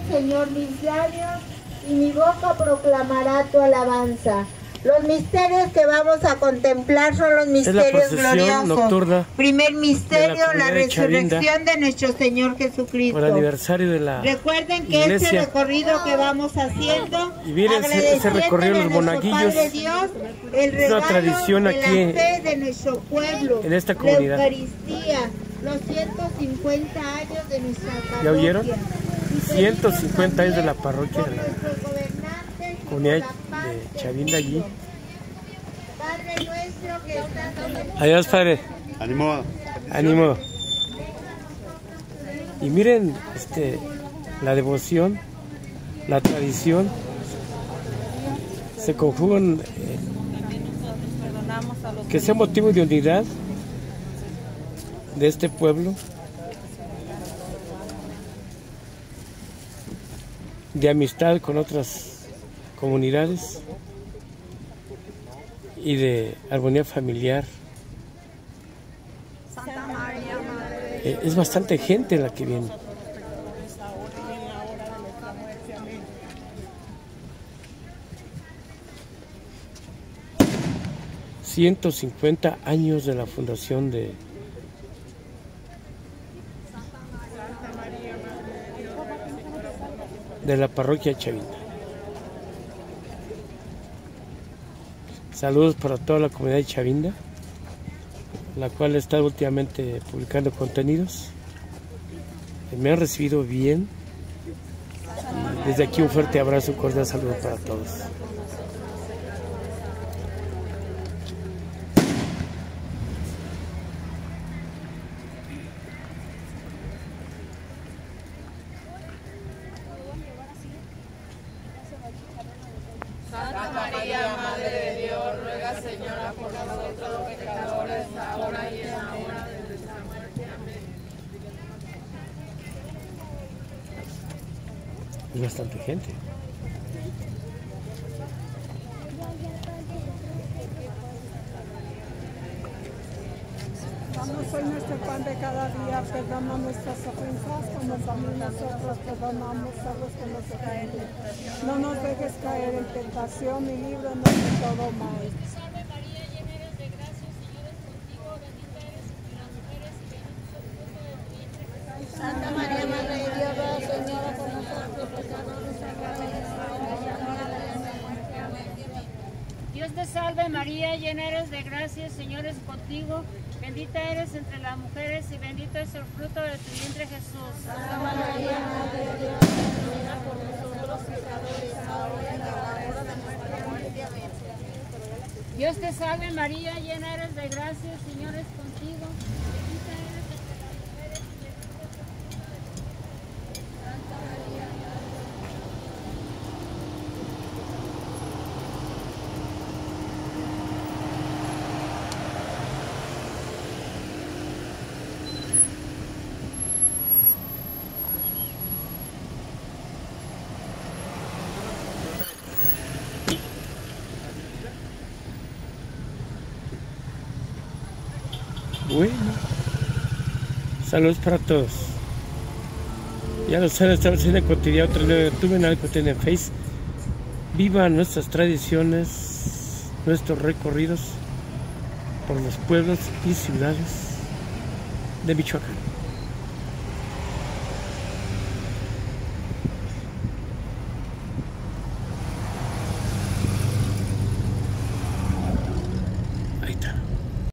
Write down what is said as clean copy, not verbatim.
Señor, mis labios y mi boca proclamará tu alabanza. Los misterios que vamos a contemplar son los misterios gloriosos. Nocturna. Primer misterio, la resurrección de nuestro Señor Jesucristo. Por el aniversario de la Recuerden que iglesia. este recorrido que vamos haciendo, Y miren ese recorrido de los monaguillos. Dios, el es una tradición de aquí la fe de nuestro pueblo, en esta comunidad. La Eucaristía, los 150 años de nuestra parroquia. ¿Ya oyeron? 150 años de la parroquia de la comunidad de Chavinda allí. Padre nuestro que estás... Adiós, padre. Ánimo. Ánimo. Y miren la devoción, la tradición se conjugan, que sea motivo de unidad de este pueblo, de amistad con otras comunidades y de armonía familiar. Es bastante gente la que viene. ...150 años de la fundación de la parroquia Chavinda. Saludos para toda la comunidad de Chavinda, la cual está últimamente publicando contenidos. Me han recibido bien. Desde aquí un fuerte abrazo, un cordial saludo para todos. Santa María, Madre de Dios, ruega, Señora, por nosotros los pecadores, ahora y en la hora de nuestra muerte. Amén. Es bastante gente. Danos hoy nuestro pan de cada día, perdona nuestras ofensas, como también nosotros perdonamos a los que nos ofenden. No nos dejes caer en tentación y líbranos de todo mal. Salve María, llena eres de gracia, el Señor es contigo, bendita eres entre las mujeres y bendito es el fruto de tu vientre, Jesús. Santa María, Madre de Dios, ruega, Señora, por nosotros pecadores, ahora y en la hora de nuestra muerte. Amén. Dios te salve María, llena eres de gracia, el Señor es contigo, bendita eres entre las mujeres y bendito es el fruto de tu vientre, Jesús. Santa María, Madre de Dios, ruega por nosotros pecadores, ahora y en la hora de nuestra muerte. Amén. Dios te salve María, llena eres de gracia, el Señor es contigo, bendita eres entre las mujeres y bendito es el fruto de tu vientre. Santa María, Bueno, saludos para todos. Ya lo saben, estamos en el cotidiano, tuve en el cotidiano en Face. Vivan nuestras tradiciones, nuestros recorridos por los pueblos y ciudades de Michoacán.